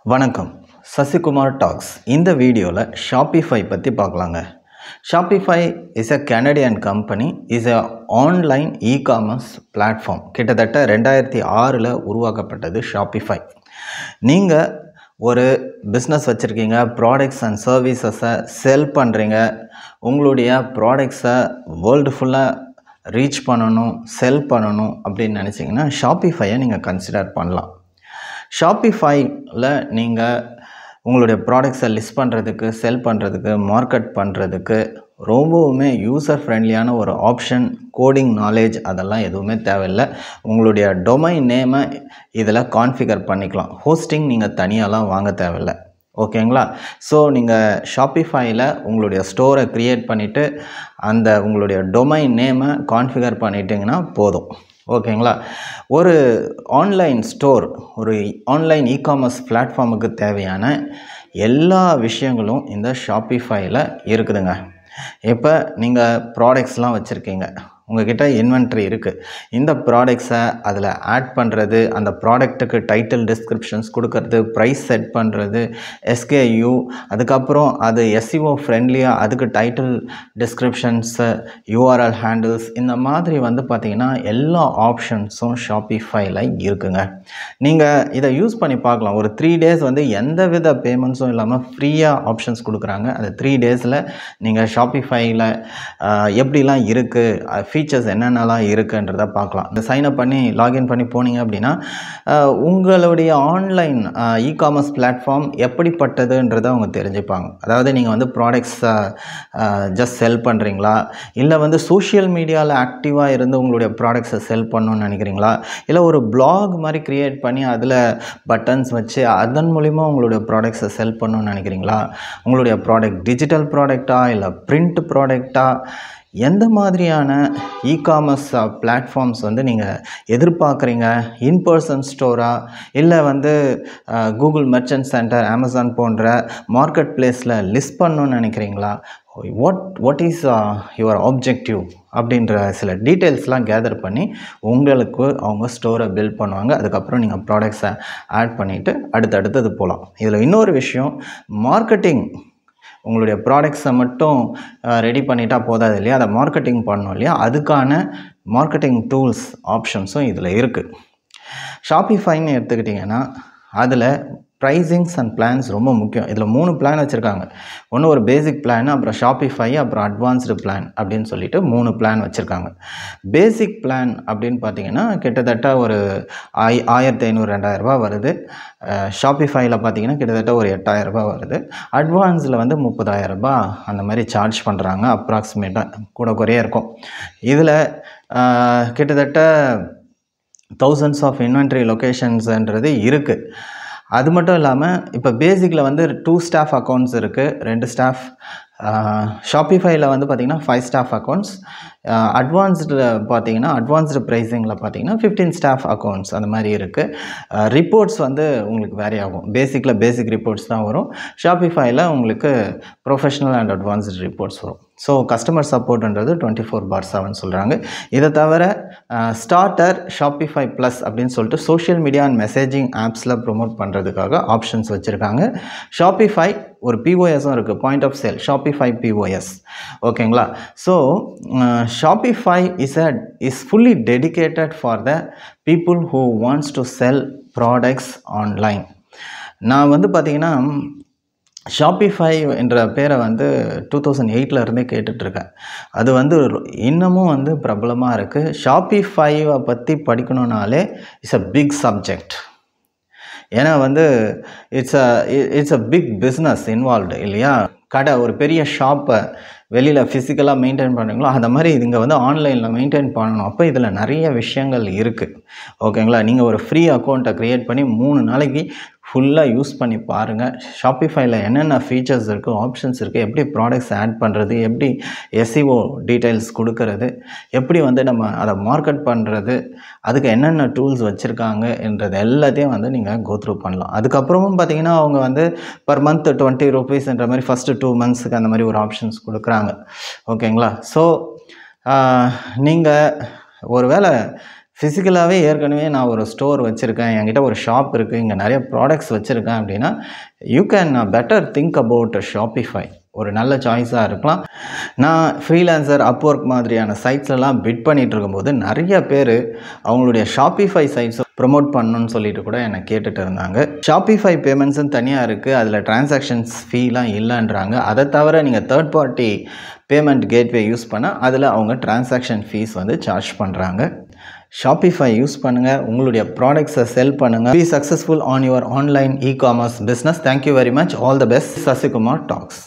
வணக்கம். Sasikumar Talks. இந்த வீடியோல Shopify பத்தி பார்க்கலாங்க. Shopify is a Canadian company, is a online e-commerce platform. கிட்டத்தட்ட 2006ல உருவாக்கப்பட்டது Shopify. நீங்க ஒரு பிஸ்னஸ் வச்சுருக்கீங்க, ப்ராடக்ட்ஸ் அண்ட் சர்வீசஸை செல் பண்ணுறீங்க, உங்களுடைய ப்ராடக்ட்ஸை வேர்ல்டு ஃபுல்லாக ரீச் பண்ணணும், செல் பண்ணணும் அப்படின்னு நினச்சிங்கன்னா ஷாப்பிஃபையை நீங்கள் கன்சிடர் பண்ணலாம். ஷாப்பிஃபைல நீங்கள் உங்களுடைய ப்ராடக்ட்ஸை லிஸ்ட் பண்ணுறதுக்கு, செல் பண்ணுறதுக்கு, மார்க்கெட் பண்ணுறதுக்கு ரொம்பவுமே யூசர் ஃப்ரெண்ட்லியான ஒரு ஆப்ஷன். கோடிங் நாலேஜ் அதெல்லாம் எதுவுமே தேவையில்லை. உங்களுடைய டொமைன் நேமை இதில் கான்ஃபிகர் பண்ணிக்கலாம். ஹோஸ்டிங் நீங்கள் தனியாலாம் வாங்க தேவையில்லை. ஓகேங்களா? ஸோ நீங்கள் ஷாப்பிஃபைல உங்களுடைய ஸ்டோரை க்ரியேட் பண்ணிவிட்டு அந்த உங்களுடைய டொமைன் நேமை கான்ஃபிகர் பண்ணிட்டீங்கன்னா போதும். ஓகேங்களா? ஒரு ஆன்லைன் ஸ்டோர், ஒரு ஆன்லைன் இகாமர்ஸ் பிளாட்ஃபார்முக்கு தேவையான எல்லா விஷயங்களும் இந்த ஷாப்பிஃபைல இருக்குதுங்க. இப்போ நீங்கள் ப்ராடக்ட்ஸ்லாம் வச்சுருக்கீங்க, உங்கள்கிட்ட இன்வென்ட்ரி இருக்குது. இந்த ப்ராடக்ட்ஸை அதில் ஆட் பண்ணுறது, அந்த ப்ராடக்ட்டுக்கு டைட்டில் டிஸ்கிரிப்ஷன்ஸ் கொடுக்கறது, ப்ரைஸ் செட் பண்ணுறது, எஸ்கேயூ, அதுக்கப்புறம் அது எஸ்இஓ ஃப்ரெண்ட்லியாக அதுக்கு டைட்டில் டிஸ்கிரிப்ஷன்ஸு, யூஆர்எல் ஹேண்டில்ஸ், இந்த மாதிரி பார்த்திங்கன்னா எல்லா ஆப்ஷன்ஸும் ஷாப்பிஃபைல இருக்குங்க. நீங்கள் இதை யூஸ் பண்ணி பார்க்கலாம். ஒரு 3 days எந்த வித பேமெண்ட்ஸும் இல்லாமல் ஃப்ரீயாக ஆப்ஷன்ஸ் கொடுக்குறாங்க. அந்த 3 daysல நீங்கள் ஷாப்பிஃபைல எப்படிலாம் இருக்குது, ஃபீச்சர்ஸ் என்னென்னலாம் இருக்குன்றதை பார்க்கலாம். இந்த சைன்அப் பண்ணி லாகின் பண்ணி போனீங்க அப்படின்னா உங்களுடைய ஆன்லைன் இகாமர்ஸ் பிளாட்ஃபார்ம் எப்படிப்பட்டதுன்றதை அவங்க தெரிஞ்சுப்பாங்க. அதாவது நீங்கள் ப்ராடக்ட்ஸை ஜஸ்ட் செல் பண்ணுறீங்களா, இல்லை சோஷியல் மீடியாவில் ஆக்டிவாக இருந்து உங்களுடைய ப்ராடக்ட்ஸை செல் பண்ணணும்னு நினைக்கிறீங்களா, இல்லை ஒரு பிளாக் மாதிரி க்ரியேட் பண்ணி அதில் பட்டன்ஸ் வச்சு அதன் மூலிமா உங்களுடைய ப்ராடக்ட்ஸை செல் பண்ணணும்னு நினைக்கிறீங்களா, உங்களுடைய ப்ராடக்ட் டிஜிட்டல் ப்ராடக்டா இல்லை பிரிண்ட் ப்ராடக்டா, எந்த மாதிரியான இகாமர்ஸ் பிளாட்ஃபார்ம்ஸ் நீங்கள் எதிர்பார்க்குறீங்க, இன்பர்சன் ஸ்டோரா இல்லை கூகுள் மெர்ச்சன்ட் சென்டர், அமேசான் போன்ற மார்க்கெட் பிளேஸில் லிஸ்ட் பண்ணணும்னு நினைக்கிறீங்களா, வாட் இஸ் யுவர் ஆப்ஜெக்டிவ் அப்படின்ற சில டீட்டெயில்ஸ்லாம் கேதர் பண்ணி உங்களுக்கு அவங்க ஸ்டோரை பில்ட் பண்ணுவாங்க. அதுக்கப்புறம் நீங்கள் ப்ராடக்ட்ஸை ஆட் பண்ணிவிட்டு அடுத்தடுத்தது போகலாம். இதில் இன்னொரு விஷயம், மார்க்கெட்டிங். உங்களுடைய ப்ராடக்ட்ஸை மட்டும் ரெடி பண்ணிட்டா போதாது இல்லையா, அதை மார்க்கெட்டிங் பண்ணணும் இல்லையா, அதுக்கான மார்க்கெட்டிங் டூல்ஸ் ஆப்ஷன்ஸும் இதில் இருக்குது. ஷாப்பிஃபைன்னு எடுத்துக்கிட்டிங்கன்னா அதில் ப்ரைஸிங்ஸ் அண்ட் பிளான்ஸ் ரொம்ப முக்கியம். இதில் 3 பிளான் வச்சுருக்காங்க. ஒன்று ஒரு பேசிக் பிளான், அப்புறம் ஷாப்பிஃபை, அப்புறம் அட்வான்ஸ்டு பிளான் அப்படின்னு சொல்லிட்டு 3 பிளான் வச்சுருக்காங்க. பேசிக் பிளான் அப்படின்னு பார்த்தீங்கன்னா கிட்டத்தட்ட ஒரு 1500-2000 வருது. ஷாப்பிஃபைல பார்த்தீங்கன்னா கிட்டத்தட்ட ஒரு 8000 வருது. அட்வான்ஸில் 30,000 அந்த மாதிரி சார்ஜ் பண்ணுறாங்க. அப்ராக்சிமேட்டாக கூட குறைய இருக்கும். இதில் கிட்டத்தட்ட thousands ஆஃப் இன்வென்ட்ரி லொக்கேஷன்ஸ்ன்றது இருக்குது. அது மட்டும் இல்லாமல் இப்போ பேசிக்கில் 2 ஸ்டாஃப் அக்கௌண்ட்ஸ் இருக்குது, 2 ஸ்டாஃப். ஷாப்பிஃபைல பார்த்திங்கன்னா 5 ஸ்டாஃப் அக்கௌண்ட்ஸ். அட்வான்ஸ்டு பார்த்திங்கன்னா அட்வான்ஸ்டு ப்ரைஸிங்கில் பார்த்திங்கன்னா 15 ஸ்டாஃப் அக்கௌண்ட்ஸ் அந்த மாதிரி இருக்குது. ரிப்போர்ட்ஸ் உங்களுக்கு வேரி ஆகும். பேசிக்கில் பேசிக் ரிப்போர்ட்ஸ் தான் வரும். ஷாப்பிஃபைல உங்களுக்கு ப்ரொஃபஷனல் அண்ட் அட்வான்ஸ்டு ரிப்போர்ட்ஸ் வரும். ஸோ கஸ்டமர் சப்போர்ட்ன்றது 24/7 சொல்கிறாங்க. இதை தவிர ஸ்டார்டர், ஷாப்பிஃபைப்ளஸ் அப்படின்னு சொல்லிட்டு சோஷியல் மீடியா அண்ட் மெசேஜிங் ஆப்ஸில் ப்ரொமோட் பண்ணுறதுக்காக ஆப்ஷன்ஸ் வச்சுருக்காங்க. ஷாப்பிஃபை ஒரு பிஓஎஸும் இருக்குது, point of sale, Shopify POS. ஓகேங்களா? So Shopify is fully dedicated for the people who wants to sell products online. நான் பார்த்திங்கன்னா ஷாப்பிஃபை என்ற பேரை 2008 இருந்தே கேட்டுட்ருக்கேன். அது இன்னமும் பிரபலமாக இருக்குது. ஷாப்பிஃபைவை பற்றி படிக்கணுன்னாலே இட்ஸ் அ பிக் சப்ஜெக்ட். ஏன்னா it's a big business involved இல்லையா. கடை, ஒரு பெரிய ஷாப்பை வெளியில் ஃபிசிக்கலாக மெயின்டைன் பண்ணுறீங்களோ அந்த மாதிரி இங்கே ஆன்லைனில் மெயின்டைன் பண்ணணும். அப்போ இதில் நிறைய விஷயங்கள் இருக்குது. ஓகேங்களா? நீங்கள் ஒரு ஃப்ரீ அக்கௌண்ட்டை க்ரியேட் பண்ணி 3 நாளைக்கு ஃபுல்லாக யூஸ் பண்ணி பாருங்கள். ஷாப்பிஃபைல என்னென்ன ஃபீச்சர்ஸ் இருக்குது, ஆப்ஷன்ஸ் இருக்குது, எப்படி ப்ராடக்ட்ஸ் ஆட் பண்ணுறது, எப்படி எஸ்இஓ டீட்டெயில்ஸ் கொடுக்கறது, எப்படி நம்ம அதை மார்க்கெட் பண்ணுறது, அதுக்கு என்னென்ன டூல்ஸ் வச்சுருக்காங்க என்றது எல்லாத்தையும் நீங்கள் கோ த்ரூ பண்ணலாம். அதுக்கப்புறமும் பார்த்திங்கன்னா அவங்க பர் மந்த் 20 rupeesன்ற மாதிரி ஃபஸ்ட்டு 2 monthsக்கு அந்த மாதிரி ஒரு ஆப்ஷன்ஸ் கொடுக்குறாங்க. ஓகேங்களா? ஸோ நீங்கள் ஒரு வேளை ஃபிசிக்கலாகவே ஏற்கனவே நான் ஒரு ஸ்டோர் வச்சுருக்கேன், என்கிட்ட ஒரு ஷாப் இருக்குது, இங்கே நிறைய ப்ராடக்ட்ஸ் வச்சுருக்கேன் அப்படின்னா you can better think about Shopify. ஒரு நல்ல சாய்ஸாக இருக்கலாம். நான் ஃப்ரீலான்சர், அப்வொர்க் மாதிரியான சைட்ஸ்லாம் பிட் பண்ணிகிட்டு இருக்கும்போது நிறைய பேர் அவங்களுடைய ஷாப்பிஃபை சைட்ஸை ப்ரொமோட் பண்ணணும்னு சொல்லிட்டு கூட என்னை கேட்டுட்டு இருந்தாங்க. ஷாப்பிஃபை பேமெண்ட்ஸும் தனியாக இருக்குது, அதில் டிரான்சாக்ஷன்ஸ் ஃபீலாம் இல்லைன்றாங்க. அதை தவிர நீங்கள் third party payment gateway use பண்ணால் அதில் அவங்க டிரான்சாக்ஷன் ஃபீஸ் சார்ஜ் பண்ணுறாங்க. ஷாப்பிஃபை யூஸ் பண்ணுங்கள், உங்களுடைய ப்ராடக்ட்ஸை செல் பண்ணுங்கள். Be successful on your online ecommerce business. Thank you very much. All the best. Sasikumar tax.